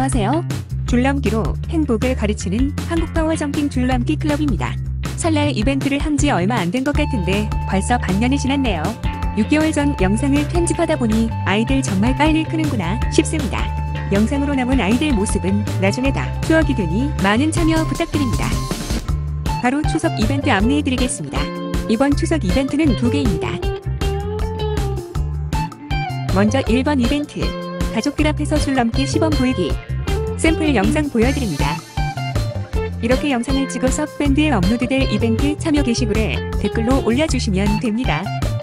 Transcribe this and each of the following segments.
안녕하세요. 줄넘기로 행복을 가르치는 한국파워점핑 줄넘기 클럽입니다. 설날 이벤트를 한 지 얼마 안 된 것 같은데 벌써 반년이 지났네요. 6개월 전 영상을 편집하다 보니 아이들 정말 빨리 크는구나 싶습니다. 영상으로 남은 아이들 모습은 나중에 다 추억이 되니 많은 참여 부탁드립니다. 바로 추석 이벤트 안내해드리겠습니다. 이번 추석 이벤트는 2개입니다. 먼저 1번 이벤트, 가족들 앞에서 줄넘기 시범 보이기. 샘플 영상 보여드립니다. 이렇게 영상을 찍어서 밴드에 업로드될 이벤트 참여 게시글에 댓글로 올려주시면 됩니다.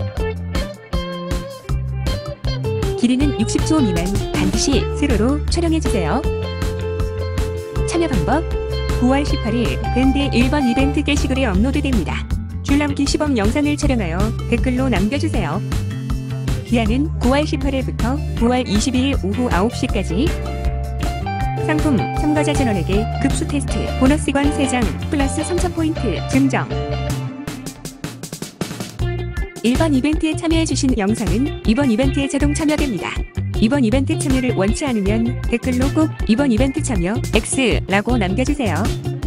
길이는 60초 미만, 반드시 세로로 촬영해주세요. 참여 방법, 9월 18일 밴드의 1번 이벤트 게시글에 업로드됩니다. 줄넘기 시범 영상을 촬영하여 댓글로 남겨주세요. 기한은 9월 18일부터 9월 22일 오후 9시까지. 상품, 참가자 전원에게 급수 테스트, 보너스권 3장, 플러스 3000포인트 증정. 1번 이벤트에 참여해주신 영상은 이번 이벤트에 자동 참여됩니다. 이번 이벤트 참여를 원치 않으면 댓글로 꼭 이번 이벤트 참여 X라고 남겨주세요.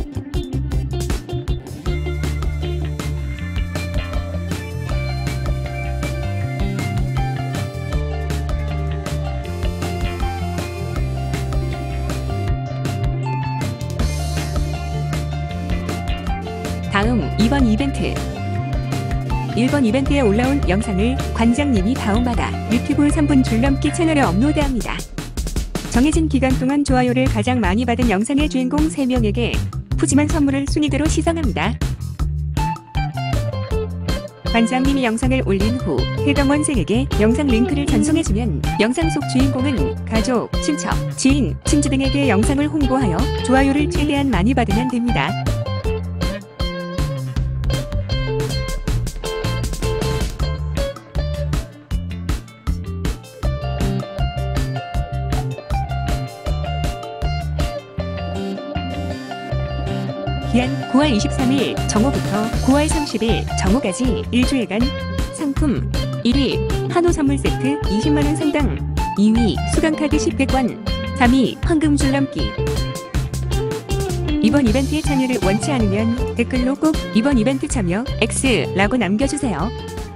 다음 2번 이벤트. 1번 이벤트에 올라온 영상을 관장님이 다운받아 유튜브 3분 줄넘기 채널에 업로드합니다. 정해진 기간 동안 좋아요를 가장 많이 받은 영상의 주인공 3명에게 푸짐한 선물을 순위대로 시상합니다. 관장님이 영상을 올린 후 해당 원생에게 영상 링크를 전송해주면 영상 속 주인공은 가족, 친척, 지인, 친지 등에게 영상을 홍보하여 좋아요를 최대한 많이 받으면 됩니다. 기한 9월 23일 정오부터 9월 30일 정오까지 일주일간. 상품 1위 한우 선물 세트 20만원 상당, 2위 수강카드 10회권, 3위 황금 줄넘기. 이번 이벤트에 참여를 원치 않으면 댓글로 꼭 이번 이벤트 참여 X라고 남겨주세요.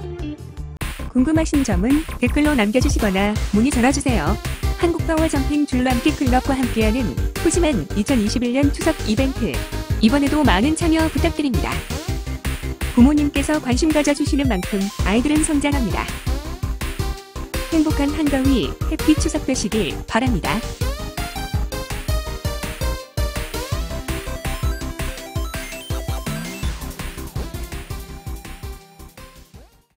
궁금하신 점은 댓글로 남겨주시거나 문의 전화주세요. 한국파워점핑 줄넘기 클럽과 함께하는 푸짐한 2021년 추석 이벤트. 이번에도 많은 참여 부탁드립니다. 부모님께서 관심 가져주시는 만큼 아이들은 성장합니다. 행복한 한가위 해피 추석 되시길 바랍니다.